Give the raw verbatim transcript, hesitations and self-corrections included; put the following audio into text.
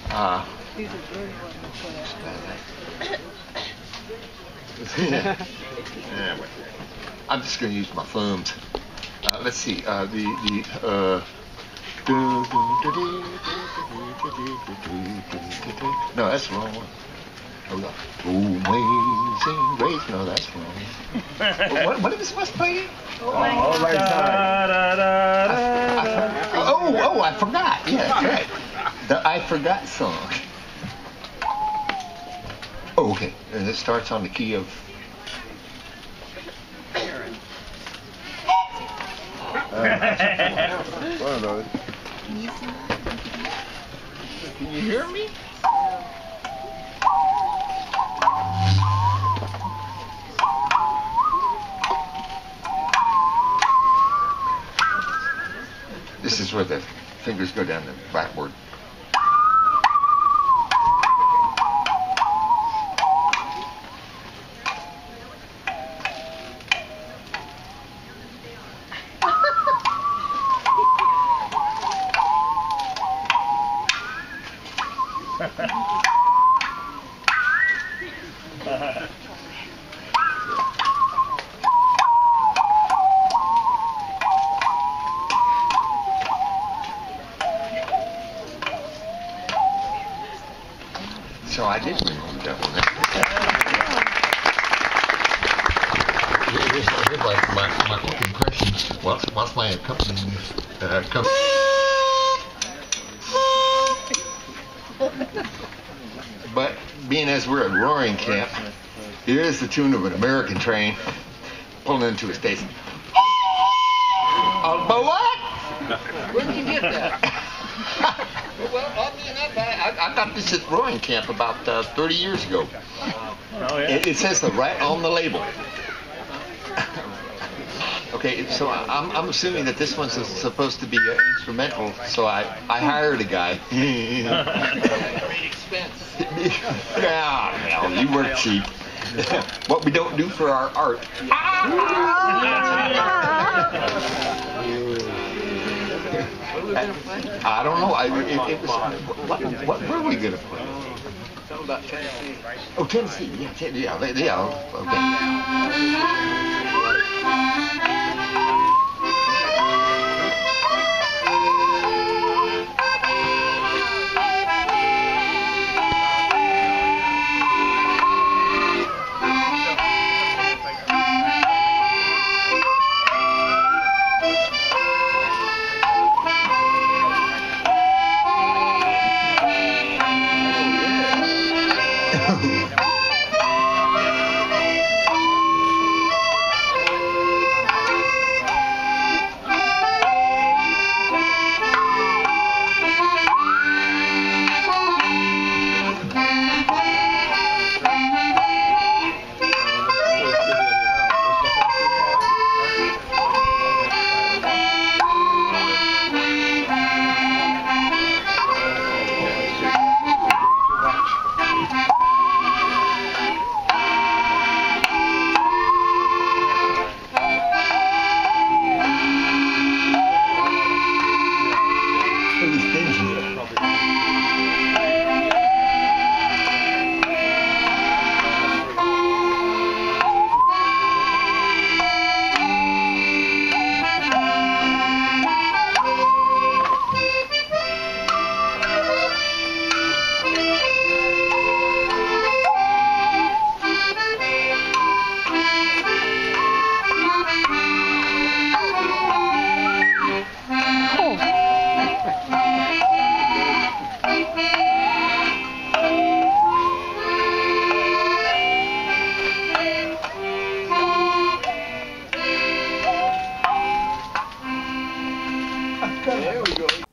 Uh, These are very well yeah, well, I'm just going to use my thumbs. Uh, let's see. Uh, the the uh, no, that's wrong one. Amazing Grace. No, that's wrong. what what am I supposed to play? Oh my Oh, God. right side. Oh, oh, I forgot. Yeah, that's right. The I Forgot song. Oh, okay. And it starts on the key of. Uh, one of those. Can you hear me? This is where the fingers go down the blackboard. So I did remember that one. Here's, here's like my, my quick impressions whilst, whilst my accompaniment uh, comes. But being as we're at roaring camp, here is the tune of an American train pulling into a station. Uh, but what? Where did you get that? Well, oddly enough, I, I, I got this at roaring camp about uh, thirty years ago. Oh, yeah. It, it says the right on the label. Okay, so I'm, I'm assuming that this one's supposed to be uh, instrumental, so I, I hired a guy. Great expense. Yeah, well, you work cheap. What we don't do for our art. I don't know. I, it, it was, what, what were we going to play? Something about Tennessee. Oh, Tennessee. Yeah, ten, yeah, they, yeah. There we go.